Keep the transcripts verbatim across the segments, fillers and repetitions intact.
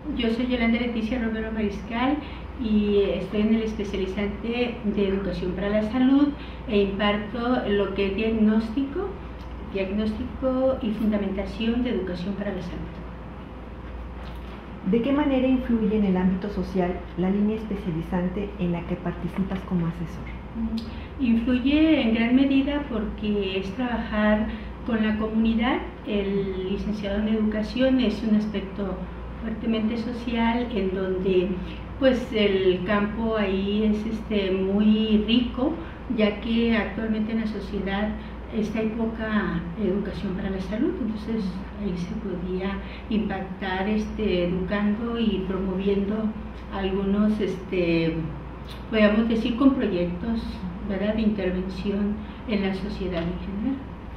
Yo soy Yolanda Leticia Romero Mariscal y estoy en el especializante de Educación para la Salud e imparto lo que es diagnóstico, diagnóstico y fundamentación de Educación para la Salud. ¿De qué manera influye en el ámbito social la línea especializante en la que participas como asesor? Influye en gran medida porque es trabajar con la comunidad. El licenciado en Educación es un aspecto fuertemente social, en donde pues el campo ahí es este, muy rico, ya que actualmente en la sociedad está hay poca educación para la salud, entonces ahí se podía impactar este, educando y promoviendo algunos, este, podríamos decir, con proyectos, ¿verdad?, de intervención en la sociedad en general.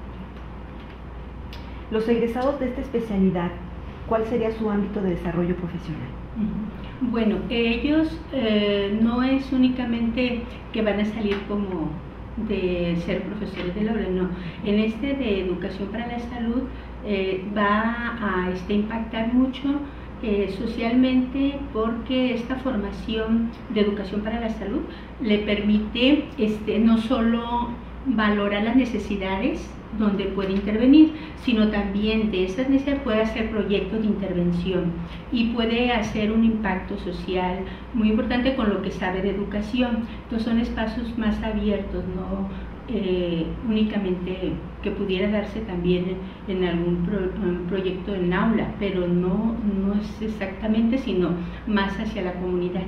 Los egresados de esta especialidad, ¿cuál sería su ámbito de desarrollo profesional? Bueno, ellos eh, no es únicamente que van a salir como de ser profesores del aula, no. En este de Educación para la Salud eh, va a este, impactar mucho eh, socialmente, porque esta formación de Educación para la Salud le permite este, no solo valorar las necesidades donde puede intervenir, sino también de esas necesidades puede hacer proyectos de intervención y puede hacer un impacto social muy importante con lo que sabe de educación. Entonces son espacios más abiertos, no eh, únicamente que pudiera darse también en, en algún pro, un proyecto en aula, pero no, no es exactamente, sino más hacia la comunidad.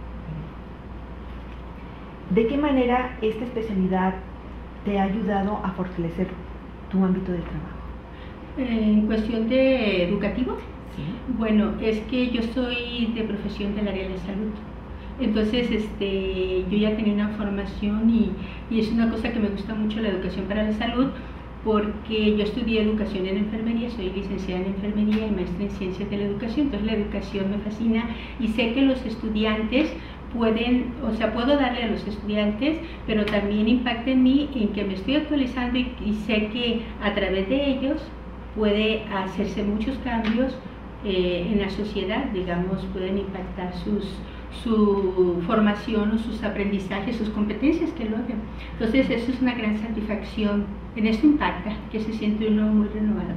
¿De qué manera esta especialidad te ha ayudado a fortalecer tu ámbito de trabajo? En cuestión de educativo, ¿Sí? Bueno, es que yo soy de profesión del área de salud, entonces este, yo ya tenía una formación y, y es una cosa que me gusta mucho, la educación para la salud, porque yo estudié educación en enfermería, soy licenciada en enfermería y maestra en ciencias de la educación, entonces la educación me fascina y sé que los estudiantes pueden, o sea, puedo darle a los estudiantes, pero también impacta en mí, en que me estoy actualizando y, y sé que a través de ellos puede hacerse muchos cambios eh, en la sociedad, digamos, pueden impactar sus, su formación o sus aprendizajes, sus competencias que logran. Entonces eso es una gran satisfacción, en esto impacta, que se siente uno muy renovado,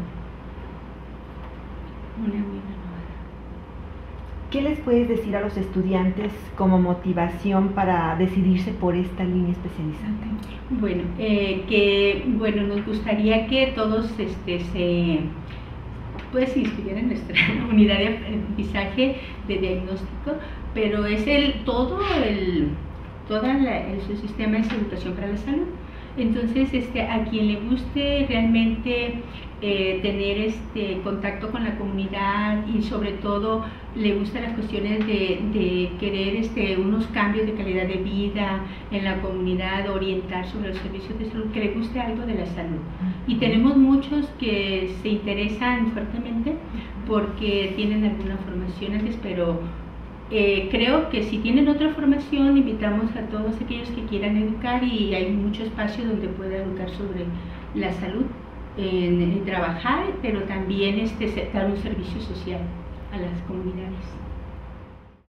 una muy renovada. ¿Qué les puedes decir a los estudiantes como motivación para decidirse por esta línea especializante? Bueno, eh, que bueno, nos gustaría que todos este, se pues, inscribieran en nuestra unidad de aprendizaje de diagnóstico, pero es el todo el toda la, el su sistema es educación para la salud. Entonces, este, a quien le guste realmente eh, tener este contacto con la comunidad y sobre todo le gustan las cuestiones de, de querer este, unos cambios de calidad de vida en la comunidad, orientar sobre los servicios de salud, que le guste algo de la salud. Y tenemos muchos que se interesan fuertemente porque tienen alguna formación antes, pero Eh, creo que si tienen otra formación, invitamos a todos aquellos que quieran educar, y hay mucho espacio donde pueda educar sobre la salud, en, en trabajar, pero también este, dar un servicio social a las comunidades.